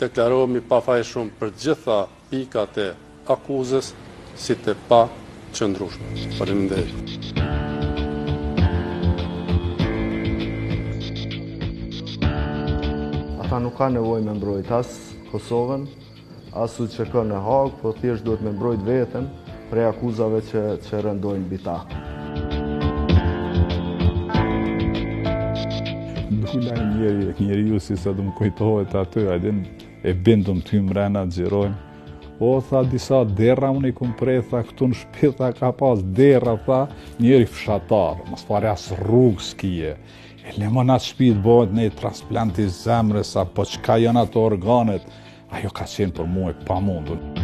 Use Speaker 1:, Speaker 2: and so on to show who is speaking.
Speaker 1: deklarohemi pafajshëm për gjitha pikat e akuzës si të pa qëndrueshme. Faleminderit.
Speaker 2: Ata nuk ka nevojë me mbrojt as Kosovën, as u që ka në Hagë, po thjesht duhet me mbrojt veten prej akuzave që rëndojnë mbi ta.
Speaker 3: Dula njeriu si sa du më kujtohet aty, e bindëm ty mrena xhirojmë. O, tha, disa derra unë i kumë prej, tha, këtu në shtëpi, tha, ka pas derra, tha, njeri fshatar, mos fare as rrugë s'kije. E lemon atë shtëpi të bëhet në transplanti zemrës, apo çka janë ato organet, ajo ka qenë për mua e pamundur.